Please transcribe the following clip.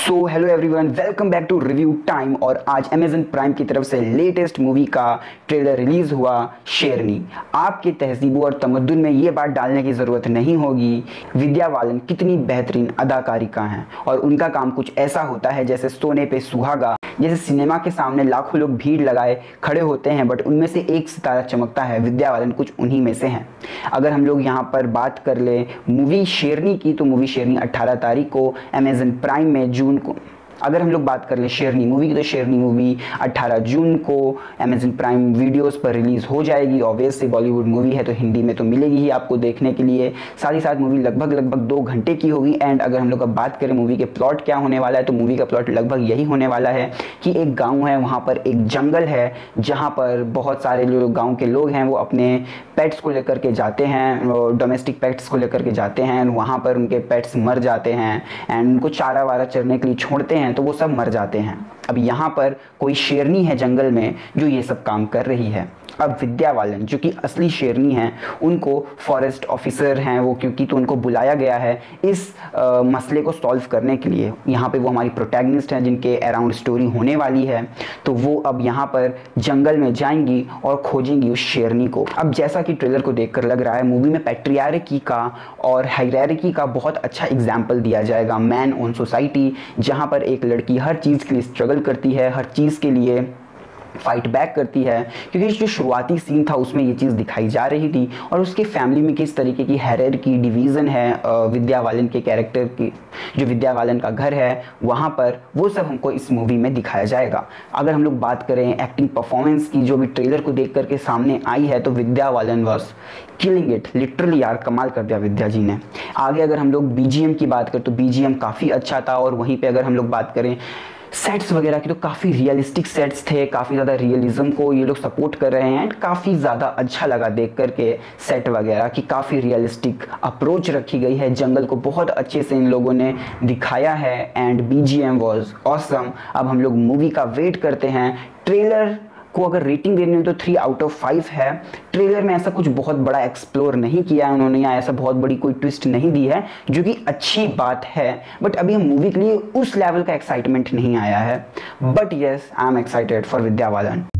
So hello everyone, welcome back to review time. और आज Amazon Prime की तरफ से लेटेस्ट मूवी का ट्रेलर रिलीज हुआ, शेरनी। आपके तहजीब और तमद्दुन में ये बात डालने की ज़रूरत नहीं होगी, विद्या बालन कितनी बेहतरीन अदाकारिका हैं और उनका काम कुछ ऐसा होता है जैसे सोने पे सुहागा। जैसे सिनेमा के सामने लाखों लोग भीड़ लगाए खड़े होते हैं, बट उनमें से एक सितारा चमकता है, विद्या बालन कुछ उन्हीं में से हैं। अगर हम लोग यहाँ पर बात कर ले मूवी शेरनी की, तो मूवी शेरनी 18 तारीख को अमेजन प्राइम में जून को, अगर हम लोग बात कर ले शेरनी मूवी की, तो शेरनी मूवी 18 जून को अमेजन प्राइम वीडियोस पर रिलीज़ हो जाएगी। ऑब्वियसली बॉलीवुड मूवी है तो हिंदी में तो मिलेगी ही आपको देखने के लिए। साथ ही साथ मूवी लगभग 2 घंटे की होगी। एंड अगर हम लोग अब बात करें मूवी के प्लॉट क्या होने वाला है, तो मूवी का प्लॉट लगभग यही होने वाला है कि एक गाँव है, वहाँ पर एक जंगल है जहाँ पर बहुत सारे जो गाँव के लोग हैं वो अपने पेट्स को लेकर के जाते हैं, डोमेस्टिक पेट्स को लेकर के जाते हैं। वहाँ पर उनके पेट्स मर जाते हैं एंड उनको चारा वारा चरने के लिए छोड़ते हैं तो वो सब मर जाते हैं। अब यहाँ पर कोई शेरनी है जंगल में जो ये सब काम कर रही है। अब विद्या बालन जो कि असली शेरनी हैं, उनको फॉरेस्ट ऑफिसर हैं वो, क्योंकि तो उनको बुलाया गया है इस मसले को सॉल्व करने के लिए। यहाँ पे वो हमारी प्रोटैगनिस्ट हैं जिनके अराउंड स्टोरी होने वाली है। तो वो अब यहाँ पर जंगल में जाएंगी और खोजेंगी उस शेरनी को। अब जैसा कि ट्रेलर को देखकर लग रहा है, मूवी में पैट्रियार्की का और हायरार्की का बहुत अच्छा एग्जाम्पल दिया जाएगा। मैन ऑन सोसाइटी, जहाँ पर एक लड़की हर चीज़ के लिए स्ट्रगल करती है, हर चीज़ के लिए फाइट बैक करती है। क्योंकि जो शुरुआती सीन था उसमें ये चीज़ दिखाई जा रही थी, और उसके फैमिली में किस तरीके की हायरार्की डिवीज़न है विद्या बालन के कैरेक्टर की, जो विद्या बालन का घर है वहाँ पर, वो सब हमको इस मूवी में दिखाया जाएगा। अगर हम लोग बात करें एक्टिंग परफॉर्मेंस की, जो भी ट्रेलर को देख करके सामने आई है, तो Vidya Balan was killing it, literally यार कमाल कर दिया विद्या जी ने। आगे अगर हम लोग बीजीएम की बात करें तो बीजीएम काफ़ी अच्छा था। और वहीं पे अगर हम लोग बात करें सेट्स वगैरह की, तो काफ़ी रियलिस्टिक सेट्स थे, काफ़ी ज़्यादा रियलिज्म को ये लोग सपोर्ट कर रहे हैं। एंड काफ़ी ज़्यादा अच्छा लगा देख करके सेट वगैरह की, काफ़ी रियलिस्टिक अप्रोच रखी गई है। जंगल को बहुत अच्छे से इन लोगों ने दिखाया है एंड बीजीएम वाज ऑसम। अब हम लोग मूवी का वेट करते हैं। ट्रेलर को अगर रेटिंग देनी हो तो 3 आउट ऑफ 5 है। ट्रेलर में ऐसा कुछ बहुत बड़ा एक्सप्लोर नहीं किया है उन्होंने, या ऐसा बहुत बड़ी कोई ट्विस्ट नहीं दी है, जो कि अच्छी बात है। बट अभी हम मूवी के लिए उस लेवल का एक्साइटमेंट नहीं आया है। But yes, I am excited for Vidya Balan.